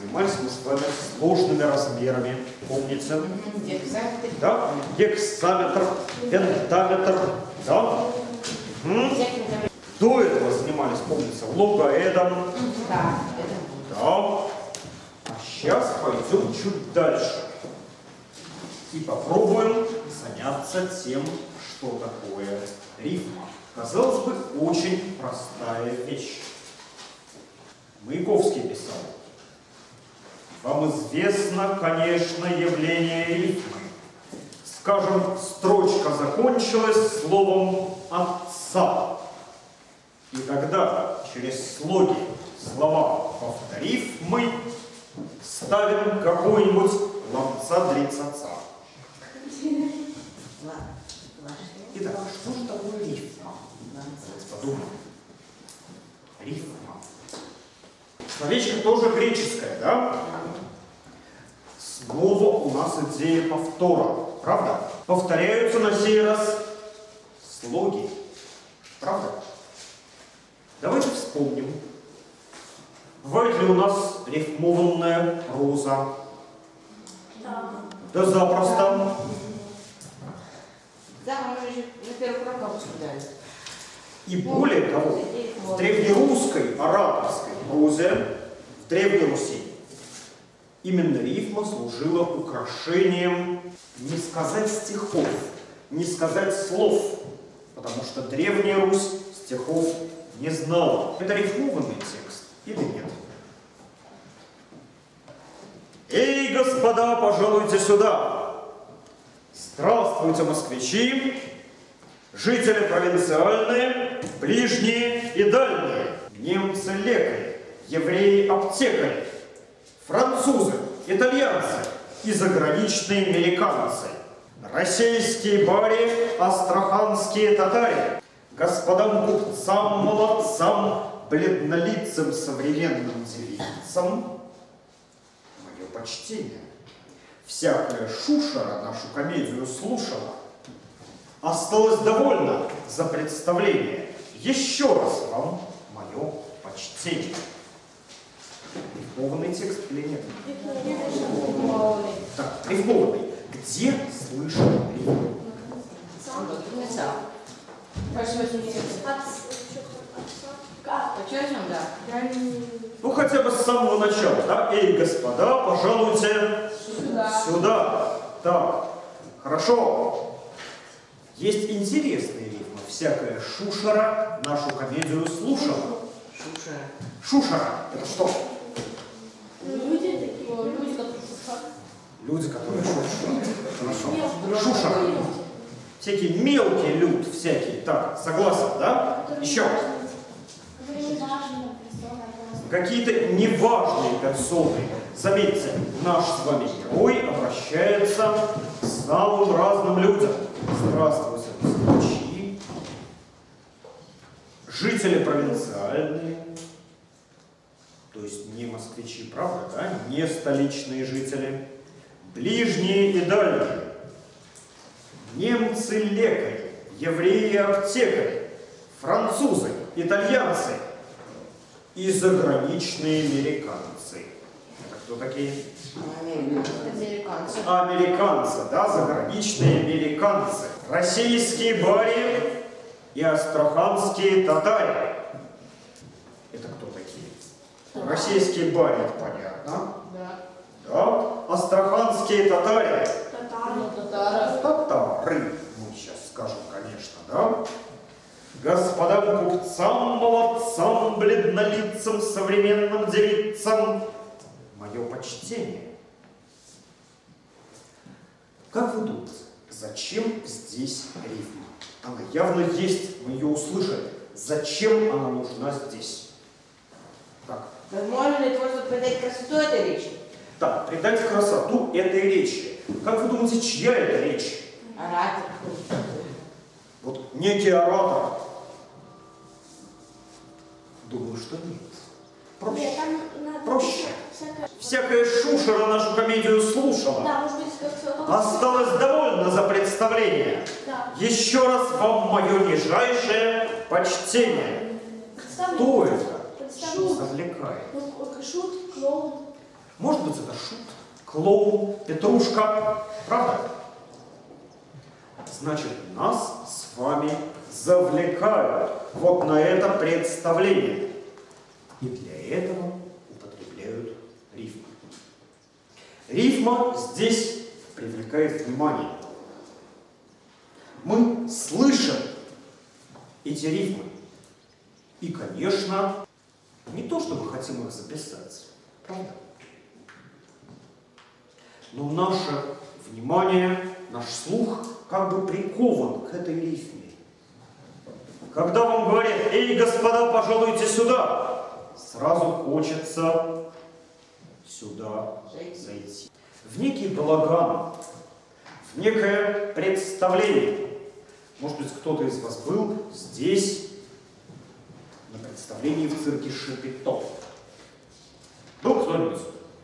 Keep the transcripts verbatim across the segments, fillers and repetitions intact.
Занимались мы с вами сложными размерами. Помните? Гексаметр. Да? Гексаметр, пентаметр. Да? Угу. До этого занимались, помните, логаэдом. Да. Да. А сейчас пойдем чуть дальше. И попробуем заняться тем, что такое рифма. Казалось бы, очень простая вещь. Маяковский писал: вам известно, конечно, явление рифмы. Скажем, строчка закончилась словом «отца». И тогда через слоги слова повторив, мы ставим какой-нибудь ланца-дрицаца. Итак, что же такое рифма? Подумаем. Рифма. Словечко тоже греческое, да? Снова у нас идея повтора, правда? Повторяются на сей раз слоги, правда? Давайте вспомним. Бывает ли у нас рифмованная проза? Да. Да запросто. Да, мы уже на первых уроках обсуждали. И более того, в древнерусской ораторской прозе, в Древней Руси, именно рифма служила украшением не сказать стихов, не сказать слов, потому что Древняя Русь стихов не знала. Это рифмованный текст или нет? Эй, господа, пожалуйте сюда! Здравствуйте, москвичи, жители провинциальные, ближние и дальние, немцы-лекари, евреи-аптекари, французы, итальянцы и заграничные американцы, российские бари, астраханские татари, господам купцам, молодцам, бледнолицым современным девицам, мое почтение. Всякая шушера нашу комедию слушала. Осталось довольно за представление. Еще раз вам мое почтение. Рифмованный текст или нет? Рифмованный. Так, рифмованный. Где слышен рифму? Начало. Почему, да? Ну, хотя бы с самого начала, да? Эй, господа, пожалуйте Сюда. сюда. Так, хорошо. Есть интересные рифмы. Всякая шушера нашу комедию слушала. Шушера. Шушера — это что? Люди такие, люди, которые шушат. Люди, которые шушера. Хорошо. Мелкие. Шушера. Всякие мелкие люд, всякие. Так, согласен, да? Еще. Какие-то неважные персоны. Заметьте, наш с вами герой обращается к самым разным людям. Здравствуйте, москвичи, жители провинциальные, то есть не москвичи, правда, да? Не столичные жители, ближние и дальние, немцы-лекари, евреи-аптекари, французы, итальянцы и заграничные американцы. Это кто такие? Американцы. Американцы, да, заграничные американцы. Российские бари и астраханские татари. Это кто такие? Российские бари, это понятно. Да. Да. Астраханские татари. Татары. Татары. Татары, мы сейчас скажем, конечно, да. Господам купцам, молодцам, бледнолицам, современным девицам, мое почтение. Как вы думаете, зачем здесь рифма? Она явно есть, мы ее услышали. Зачем она нужна здесь? Так. Возможно ли то, чтобы придать красоту этой речи? Так, придать красоту этой речи. Как вы думаете, чья это речь? Оратор. Вот некий оратор. Думаю, что нет. Проще. Нет, там надо Проще. всякое- Всякая шушера нашу комедию слушала. Да, может быть, как Осталось довольно за представление. Да. Еще раз вам мое нижайшее почтение. Представь, Кто это? представь, Что завлекает? ну, шут, клоун. Может быть, это шут, клоун, петрушка. Правда? Значит, нас с вами завлекают вот на это представление. И для этого употребляют рифмы. Рифма здесь привлекает внимание. Мы слышим эти рифмы. И, конечно, не то, чтобы хотим их записать, правда? Но наше внимание, наш слух как бы прикован к этой рифме. Когда вам говорят: «Эй, господа, пожалуйте сюда», сразу хочется сюда зайти. В некий балаган, в некое представление. Может быть, кто-то из вас был здесь на представлении в цирке Шапито. Был кто-нибудь?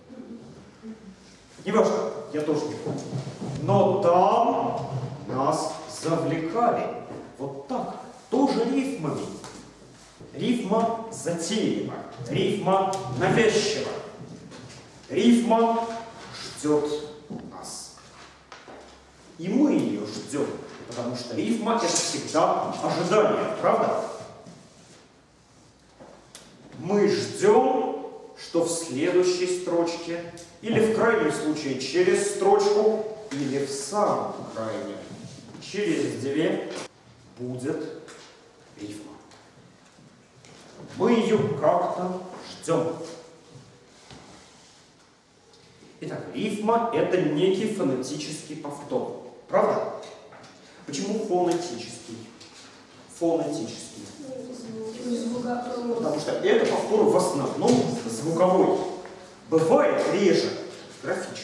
Не важно, я тоже не помню. Но там нас завлекали. Вот так, тоже рифмами. Рифма затейлива, рифма навязчива. Рифма ждет нас. И мы ее ждем, потому что рифма — это всегда ожидание, правда? Мы ждем, что в следующей строчке, или в крайнем случае через строчку, или в самом крайнем, через две, будет рифма. Мы ее как-то ждем. Итак, рифма — это некий фонетический повтор. Правда? Почему фонетический? Фонетический. Потому что это повтор в основном звуковой. Бывает реже графический.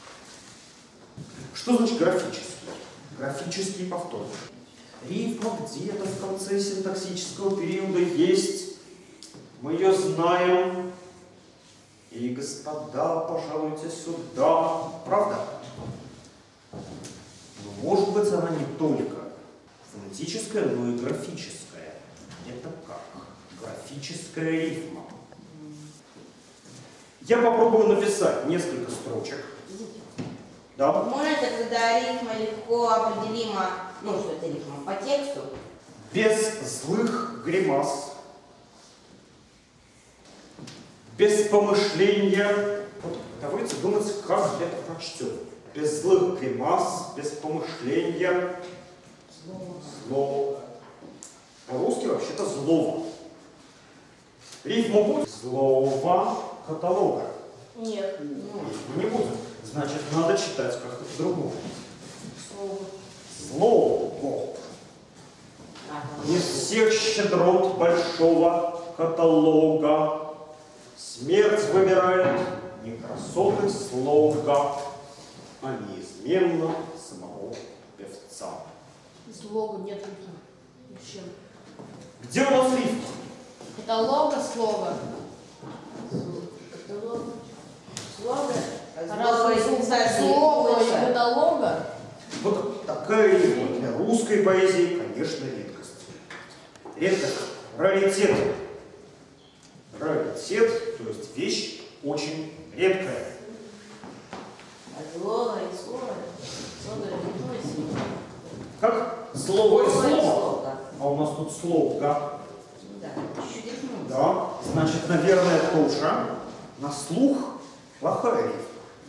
Что значит графический? Графический повтор. Рифма где-то в конце синтаксического периода есть. Мы ее знаем. И, господа, пожалуйте сюда. Правда? Но может быть она не только фонетическая, но и графическая. Это как? Графическая рифма. Я попробую написать несколько строчек. Да? Может, это когда рифма легко определима, ну, что это рифма по тексту? Без злых гримас. Без помышления. Вот давайте думать, как это прочтем. Без злых гримас, без помышления. Зло. По-русски вообще-то злого. Рифма будет? Злого каталога. Нет. Рифма не будет. Значит, надо читать как-то по-другому. Слово. Злого. Ага. Из всех щедрот большого каталога смерть выбирает не красоты слога, а неизменно самого певца. Злого нет рифма. Зачем? Где у нас рифма? Каталога слова. Каталог. Слово. Разве Слово писать не слова и лучше. каталога? Вот такая рифма для русской поэзии, конечно, редкость. Редкость. Раритет. Раритет, то есть вещь очень редкая. А слово и слово. Слово и слово. Как слово и Слово и слово. слово. А у нас тут слога. Да, чуть-чуть рифмуется. Да, значит, наверное, тоже на слух плохая рифма.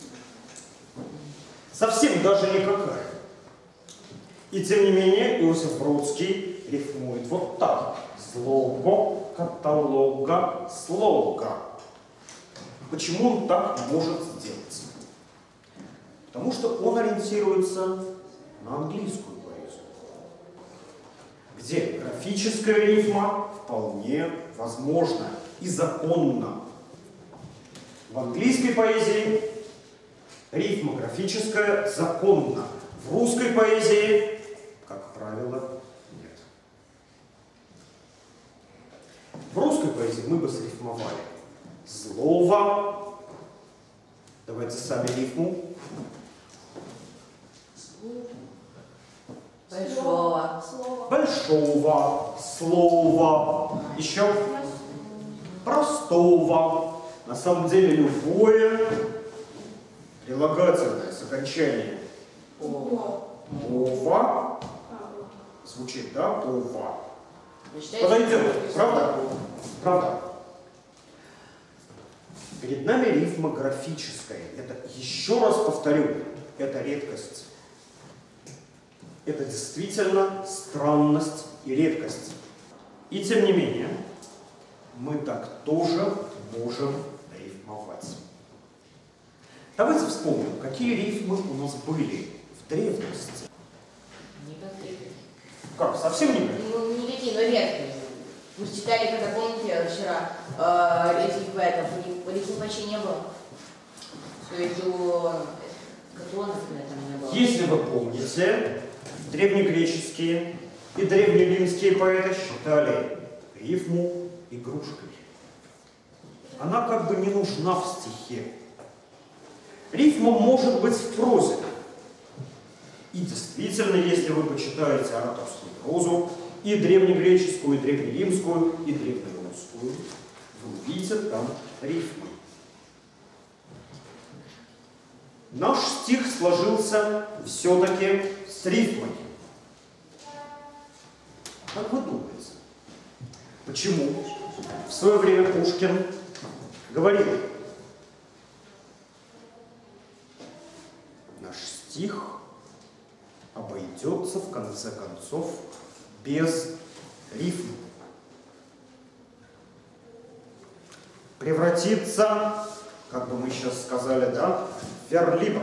Совсем даже никакая. И тем не менее Иосиф Бродский рифмует вот так. Злого каталога слога. Почему он так может сделать? Потому что он ориентируется на английскую поэзию, где графическая рифма вполне возможна и законна. В английской поэзии рифма графическая законна. В русской поэзии, как правило, нет. В русской поэзии мы бы срифмовали злого. Давайте сами рифму. Большого. Слово. Большого, слова, еще простого. На самом деле любое прилагательное с окончанием О. ова звучит, да? Ова. Подойдет, правда? Правда. Перед нами рифма графическая. Это, еще раз повторю, это редкость. Это действительно странность и редкость. И тем не менее, мы так тоже можем рифмовать. Давайте вспомним, какие рифмы у нас были в древности. Никаких. Как, совсем никакие? Ну, никакие, но редкие. Мы читали, когда, помните, вчера э, этих поэтов, рифмы почти не было. То есть у Катона, например, там не было. Если вы помните, древнегреческие и древнеримские поэты считали рифму игрушкой. Она как бы не нужна в стихе. Рифма может быть в прозе. И действительно, если вы почитаете ораторскую прозу, и древнегреческую, и древнеримскую, и древнерусскую, вы увидите там рифмы. Наш стих сложился все-таки с рифмой. Как вы думаете, почему в свое время Пушкин говорил: наш стих обойдется в конце концов без рифм, превратится, как бы мы сейчас сказали, да, в верлибр.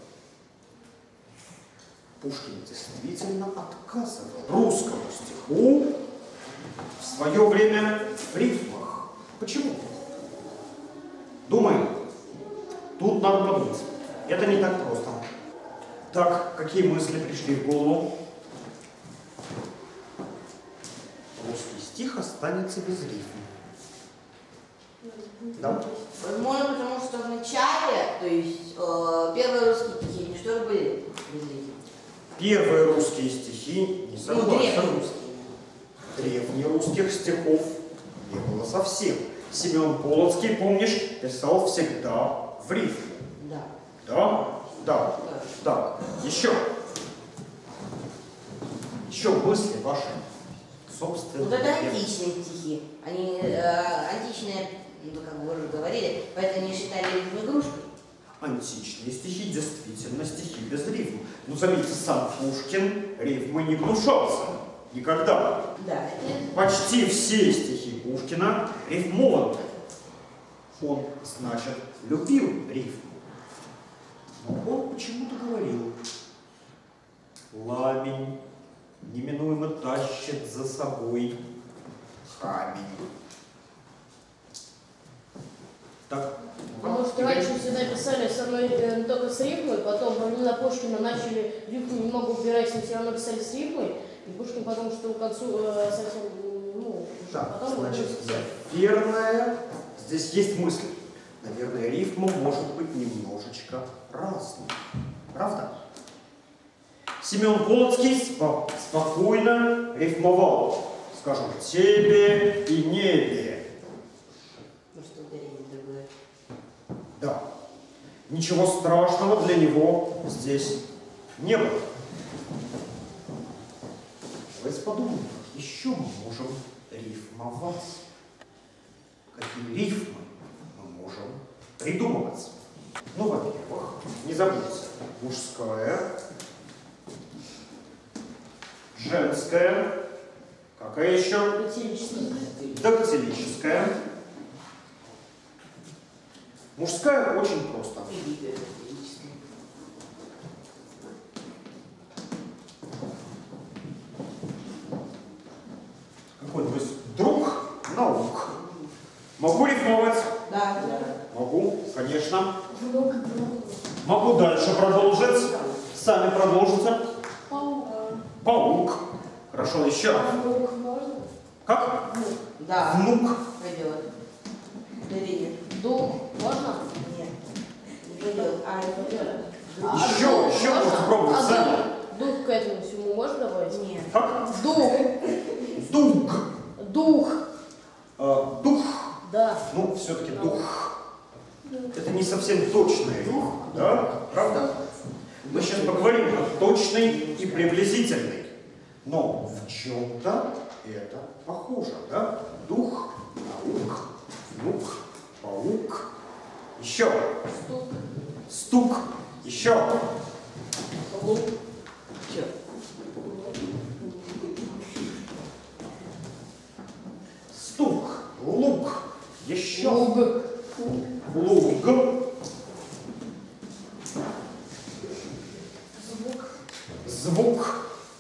Пушкин действительно отказывал русскому стиху в свое время в рифмах. Почему? Думаем. Тут надо подумать. Это не так просто. Так, какие мысли пришли в голову? Русский стих останется без рифм. Да? Возможно, потому что в начале, то есть э, первые русские стихи, они что ли были без рифм? Первые русские стихи, не согласен. Ну, древнерусские. Древнерусских стихов не было совсем. Семен Полоцкий, помнишь, писал всегда в рифму. Да. Да? Да. Так, еще. Еще мысли ваши. Собственно. Вот это античные стихи. Они э, античные, ну, как вы уже говорили, поэтому они считали рифму игрушкой. Античные стихи действительно стихи без рифм. Но заметьте, сам Пушкин рифмой не гнушался. Никогда. Да, это... Почти все стихи Пушкина рифмованы. Он, значит, любил рифму. Но он почему-то говорил: ламень неминуемо тащит за собой камень. Так. Потому что раньше всегда писали со мной э, только с рифмой, потом времена Пушкина начали рифму немного убирать, но все равно писали с рифмой, и Пушкин потом, что к концу э, совсем, ну, Так, потом... значит, наверное, здесь есть мысль. Наверное, рифма может быть немножечко разной. Правда? Семен Полоцкий спо спокойно рифмовал, скажем, тебе и небе. Может, ударение другое. Да. Ничего страшного для него здесь не было. Давайте подумаем, как еще мы можем рифмовать. Какие рифмы мы можем придумывать. Ну, во-первых, не забудьте, мужская, женская, какая еще? Дактилическая. Мужская очень просто. Какой-нибудь друг наук. Могу рифмовать? Да. Могу, конечно. Могу дальше продолжить. Сами продолжите. Паук. Паук. Хорошо, еще. Паук можно? Как? Да. Внук. Пойдет. Дарина. Дух можно? Нет. Не пойдет. А, не пойдет. Еще, дух еще можно? можно попробовать А сами. дух, дух к этому всему можно добавить? Нет. Как? Дух. Дуг. Дух. А, дух. Да. Ну, все-таки дух. Это не совсем совсем точная рифма, да? Правда? Мы сейчас поговорим о точной и приблизительной. Но в чем-то это похоже, да? Дух, наук, внук, паук. Еще. Стук. Стук. Еще. Лук. Чё? Стук. Лук. Еще. Луг. Луг. Звук. Звук.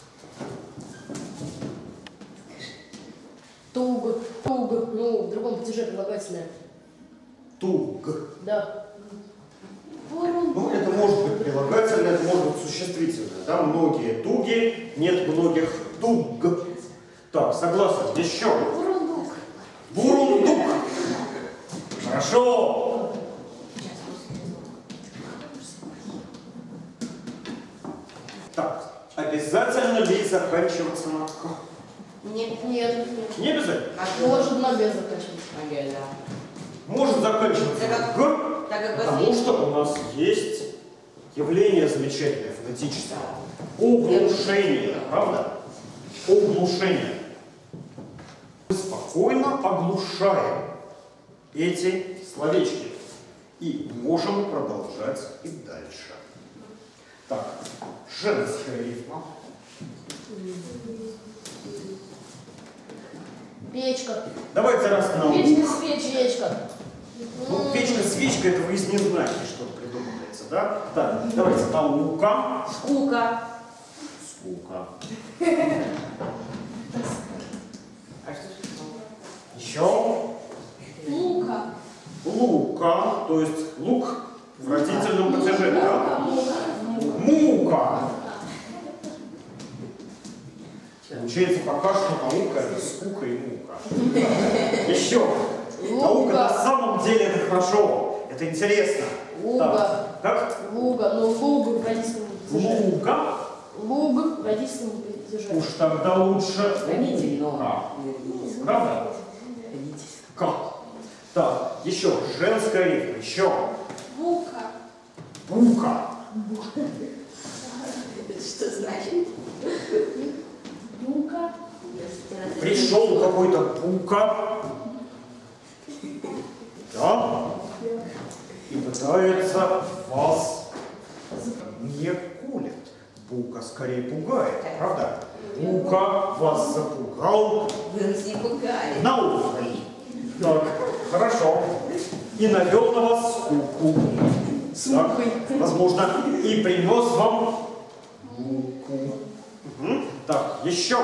Туг. Туг. Ну, в другом падеже прилагательное. Туг. Да. Ну, это может быть прилагательное, это может быть существительное. Да? Многие туги, нет многих туг. Так, согласен. Еще. Бурундук. Бурундук. Хорошо. Так, обязательно ли заканчиваться на «к»? Нет. Нет, нет. Не обязательно. Может на без заканчиваться. Ага, да. Может заканчиваться Так на как- «г», Так как потому последний- что у нас есть явление замечательное фонетическое. Оглушение, правда? Оглушение. Мы спокойно оглушаем эти словечки и можем продолжать и дальше. Так, женская рифма. Печка. Давайте раз на Печка, ух. свечка. Печка. Ну, печка, свечка, это вы из незнания что-то придумываете, да? Так, давайте наука. Скука. Скука. А что ж Еще. Лука. Лука, то есть лук в родительном падеже, да? Мука. Получается, пока что наука это скука и мука. Еще. Наука на самом деле это хорошо, это интересно. Луга. Так, как? Луга. Ну, луг в родительном падеже. Луга. Луг в родительном падеже. Уж тогда лучше Родитель, но- лука. Правда? Как? Так, еще женская рифма, еще. Бука. Бука. Это что значит? Бука. Пришел какой-то бука. Да? И пытается вас не колет. Бука скорее пугает, правда? Бука вас запугал Вы нас не пугали. наукой. Так, хорошо. И навел на вас скуку. Так, возможно, и принес вам муку. Мгм. Так, еще.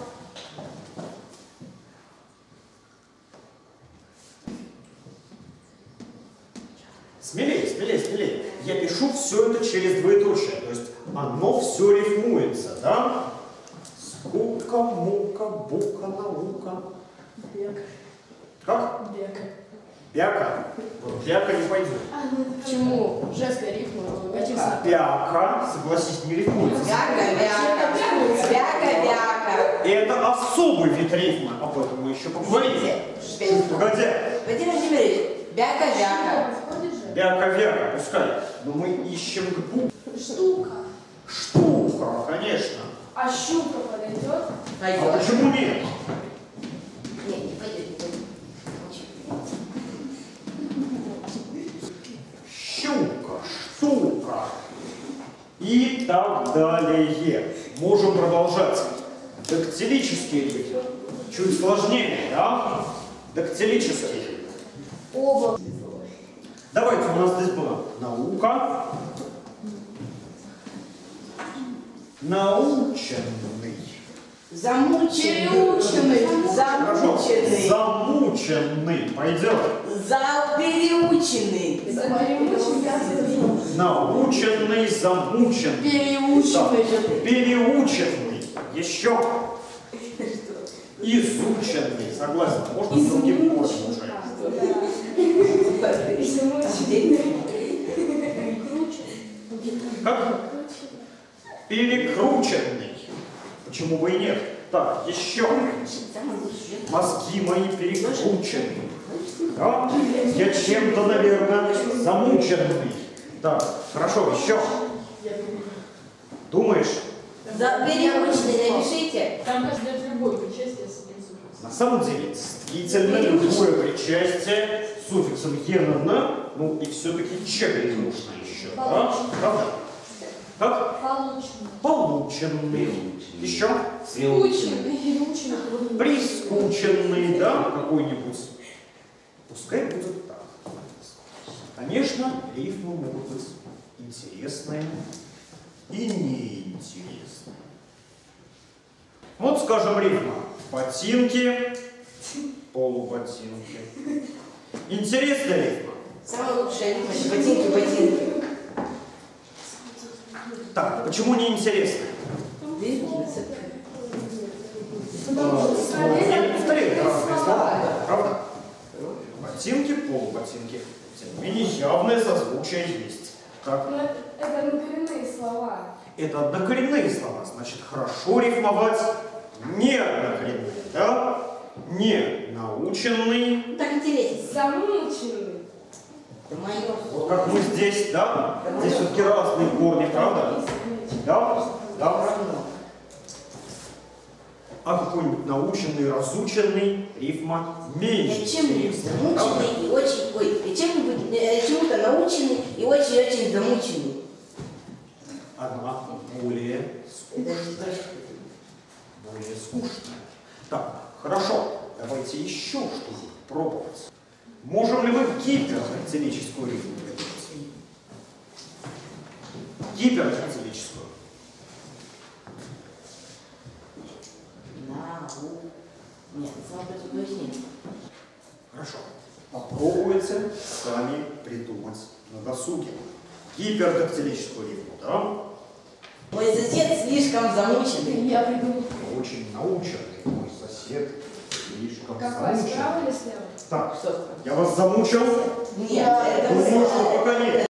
Смелее, смелее, смелее. Я пишу все это через двоеточие, то есть оно все рифмуется, да? Скука, мука, бука, наука. Бег. Как? Бег. Бяка. Вот бяка не пойдет. Почему? Женская рифма. Отечественная. Бяка, согласись, не рифмуется. Вяка-вяка. Вяка-вяка. Это особый вид рифма. Об этом мы еще поговорим. Погоди. Владимир Владимирович, вяка-вяка. Бяка-вяка, пускай. Но мы ищем к бу. Штука. Штука, конечно. А щука подойдет? А Пойдет. почему нет? Нет, не пойдет, не пойдет. Щука, штука. И так далее. Можем продолжать. Дактилические рифмы. Чуть сложнее, да? Дактилические. Оба. Давайте, у нас здесь была наука. Наученный. Замученный. Переученный. Хорошо. Замученный. Замученный. Пойдет. Запереученный. Наученный, замученный. Переученный. Так, переученный. Еще. Изученный. Согласен. Можно с другим корнем уже. Как? Перекрученный. Почему бы и нет? Так, еще. Мозги мои перекручены. Да? Я чем-то, наверное, замученный. Так, хорошо, еще. Думаешь? За переученный напишите. Там каждое другое причастие с этим суффиксом. На самом деле, действительно, любое причастие с суффиксом «ен», ну и все-таки «ч» нужно еще. Да? Правда? Как? Полученный. Полученный. Еще? Скученный. Переученный. Прискученный, да, какой-нибудь. Пускай будет так. Конечно, рифмы могут быть интересные и неинтересные. Вот, скажем, рифма ботинки, полуботинки. Интересная рифма. Самая лучшая рифма — ботинки-ботинки. Так, почему неинтересная? Я не повторяю разные слова, правда? Ботинки, полуботинки. Тем не менее, явное созвучие есть. Так. Но это, это однокоренные слова. Это однокоренные слова, значит, хорошо рифмовать не однокоренные, да? Не наученный. Так интересно. Замученный. Мое. Вот как мы здесь, да? Здесь все-таки разные корни, правда? Да? Да. А какой-нибудь наученный, разученный, рифма меньше Чем-нибудь интересная, правда? замученный и очень... Ой, чем-нибудь, э, чему-то наученный и очень-очень замученный. Одна более Это скучная. же точно. Более скучная. Так, хорошо. Давайте еще что-нибудь пробовать. Можем ли мы гипертактилическую рифму придумать? Гипертактилическую. Нау. Нет, самое предупреждение. Хорошо. Попробуйте сами придумать на досуге. Гипертактилическую рифму, да? Мой сосед слишком замученный. Я придумал. Очень наученный мой сосед. Слишком Какой, замученный. справа или слева? Так, Что? я вас замучил? Нет, это Думаю, что пока нет.